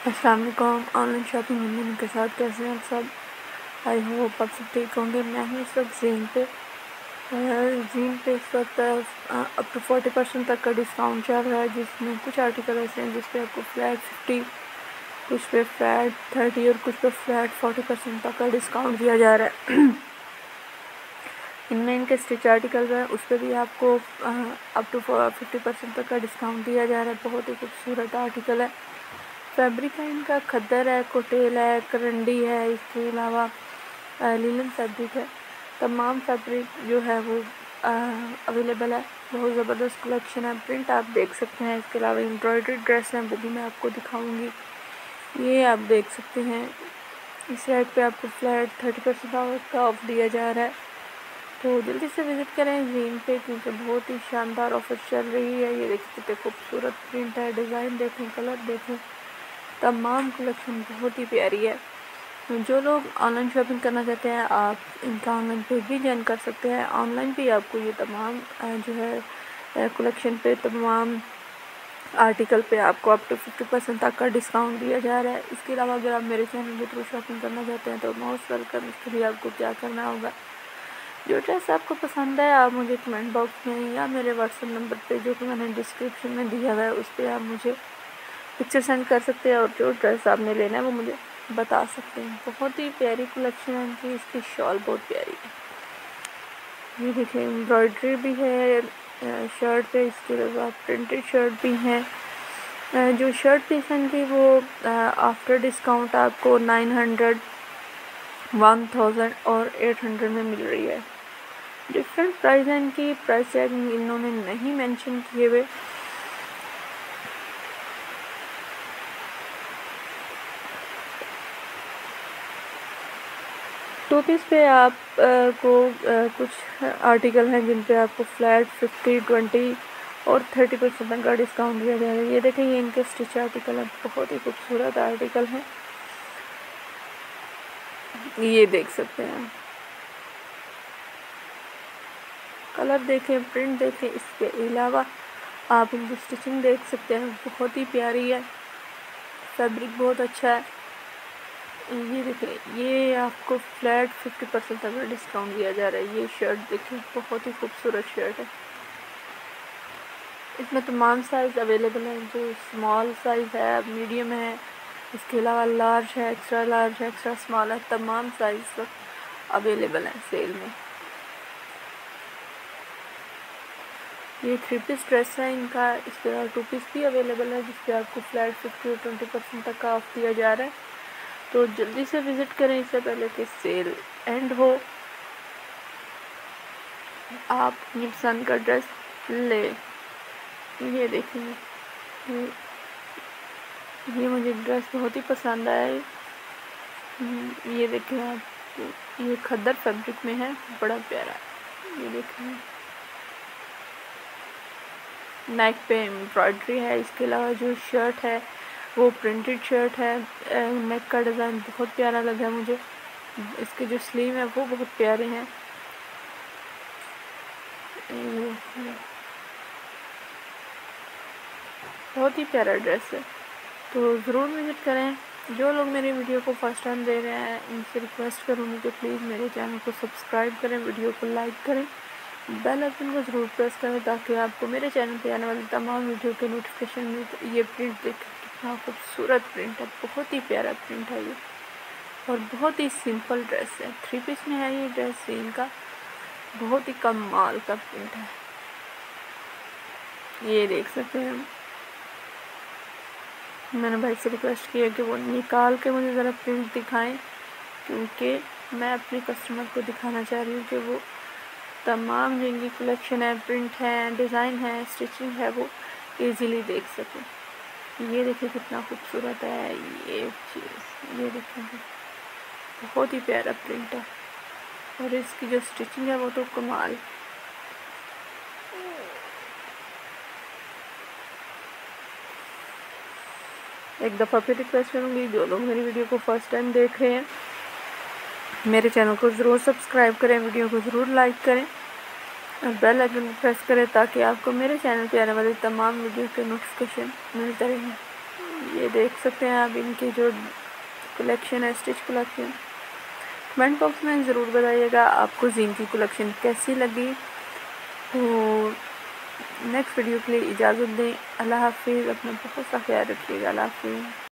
अस्सलाम वालेकुम। Online shopping Hindi के साथ कैसे हैं आप सब? आई होप आप सब ठीक होंगे। मैं हूँ इस वक्त जीन पे इस वक्त अप टू 40% तक का डिस्काउंट चल रहा है, जिसमें कुछ आर्टिकल ऐसे हैं जिस पे आपको फ्लैट 50, कुछ पे फ्लैट 30 और कुछ पे फ्लैट 40% तक का डिस्काउंट दिया जा रहा है। इनमें इनके स्टिच आर्टिकल है, उस पर भी आपको अप टू 50% तक का डिस्काउंट दिया जा रहा है। बहुत ही खूबसूरत आर्टिकल है। फैब्रिक है इनका खद्दर है, कोटेल है, करंडी है, इसके अलावा लीलन फैब्रिक है। तमाम फैब्रिक जो है वो अवेलेबल है। बहुत ज़बरदस्त कलेक्शन है। प्रिंट आप देख सकते हैं। इसके अलावा एम्ब्रॉयडरी ड्रेस हैं, वो भी मैं आपको दिखाऊंगी। ये आप देख सकते हैं। इस साइड पे आपको फ्लैट 30% का ऑफ दिया जा रहा है, तो जल्दी से विज़िट करें जीन पे, क्योंकि बहुत ही शानदार ऑफर चल रही है। ये देखिए कितने खूबसूरत प्रिंट है, डिज़ाइन देखें, कलर देखें, तमाम कलेक्शन बहुत ही प्यारी है। जो लोग ऑनलाइन शॉपिंग करना चाहते हैं, आप इनका ऑनलाइन पेज भी ज्वाइन कर सकते हैं। ऑनलाइन भी आपको ये तमाम जो है कलेक्शन पे तमाम आर्टिकल पे आपको अप टू 50% तक का डिस्काउंट दिया जा रहा है। इसके अलावा अगर आप मेरे चैनल के थ्रू शॉपिंग करना चाहते हैं तो मोस्ट वेलकम। इसके लिए आपको क्या करना होगा, जो ड्रेस आपको पसंद है आप मुझे कमेंट बॉक्स में या मेरे व्हाट्सएप नंबर पे जो कि मैंने डिस्क्रिप्शन में दिया हुआ है उस पर आप मुझे पिक्चर सेंड कर सकते हैं, और जो ड्रेस आपने लेना है वो मुझे बता सकते हैं। बहुत ही प्यारी कलेक्शन है इनकी। इसकी शॉल बहुत प्यारी है। ये देखिए एम्ब्रॉयडरी भी है शर्ट पे। इसके अलावा प्रिंटेड शर्ट भी हैं। जो शर्ट पीस है इनकी वो आफ्टर डिस्काउंट आपको 900, 1000 और 800 में मिल रही है। डिफरेंट प्राइस है इनकी। प्राइस टैग इन्होंने नहीं मेंशन किए हुए। टू पीस पे आप को कुछ आर्टिकल हैं जिन पे आपको फ्लैट 50, 20 और 30% का डिस्काउंट दिया जाएगा। ये देखें, ये इनके स्टिच आर्टिकल है, बहुत ही खूबसूरत आर्टिकल हैं। ये देख सकते हैं, कलर देखें, प्रिंट देखें। इसके अलावा आप इनकी स्टिचिंग देख सकते हैं, बहुत ही प्यारी है। फैब्रिक बहुत अच्छा है। ये देखें, ये आपको फ्लैट 50% तक डिस्काउंट दिया जा रहा है। ये शर्ट देखें, बहुत ही खूबसूरत शर्ट है। इसमें तमाम साइज़ अवेलेबल हैं। जो स्मॉल साइज़ है, मीडियम है, इसके अलावा लार्ज है, एक्स्ट्रा लार्ज है, एक्स्ट्रा स्मॉल है। तमाम साइज़ अवेलेबल हैं सेल में। ये 3 पीस ड्रेस है इनका। इसके अलावा 2 पीस भी अवेलेबल है, जिसपे आपको फ्लैट 50 और 20% तक का ऑफ दिया जा रहा है। तो जल्दी से विज़िट करें इससे पहले कि सेल एंड हो। आप अपनी पसंद का ड्रेस ले। ये देखेंगे, ये मुझे ड्रेस बहुत ही पसंद आया है। ये देखें आप, ये खद्दर फैब्रिक में है, बड़ा प्यारा है। ये देखें, नेक पे एम्ब्रॉयडरी है। इसके अलावा जो शर्ट है वो प्रिंटेड शर्ट है। नेक का डिज़ाइन बहुत प्यारा लगा मुझे। इसके जो स्लीव है वो बहुत प्यारे हैं। बहुत ही प्यारा ड्रेस है, तो ज़रूर विज़िट करें। जो लोग मेरी वीडियो को फर्स्ट टाइम दे रहे हैं, उनसे रिक्वेस्ट करूँगी कि प्लीज़ मेरे चैनल को सब्सक्राइब करें, वीडियो को लाइक करें, बेल आइकन को ज़रूर प्रेस करें, ताकि आपको मेरे चैनल पे आने वाली तमाम वीडियो के नोटिफिकेशन मिले। ये प्रिंट देखें, कितना खूबसूरत प्रिंट है, बहुत ही प्यारा प्रिंट है ये, और बहुत ही सिंपल ड्रेस है। 3 पीस में है ये ड्रेस इनका। बहुत ही कमाल का प्रिंट है। ये देख सकते हैं। मैंने भाई से रिक्वेस्ट किया कि वो निकाल के मुझे ज़रा प्रिंट दिखाएं, क्योंकि मैं अपने कस्टमर को दिखाना चाह रही हूँ कि वो तमाम जिनकी कलेक्शन है, प्रिंट है, डिज़ाइन है, स्टिचिंग है, वो इजीली देख सकें। ये देखिए कितना खूबसूरत है ये चीज़। ये देखिए, बहुत ही प्यारा प्रिंट है, और इसकी जो स्टिचिंग है वो तो कमाल। एक दफ़ा फिर रिक्वेस्ट करूँगी, जो लोग मेरी वीडियो को फर्स्ट टाइम देख रहे हैं, मेरे चैनल को ज़रूर सब्सक्राइब करें, वीडियो को ज़रूर लाइक करें, और बेल आइकन प्रेस करें, ताकि आपको मेरे चैनल पे आने वाले तमाम वीडियो के नोटिफिकेशन मिलते रहें। ये देख सकते हैं आप इनकी जो कलेक्शन है, स्टिच कलेक्शन। कमेंट बॉक्स में ज़रूर बताइएगा आपको जीन की कलेक्शन कैसी लगी। तो नेक्स्ट वीडियो के लिए इजाज़त दें। अल्लाह हाफिज़। अपना बहुत सा ख्याल रखिएगा। अल्लाह हाफिज़।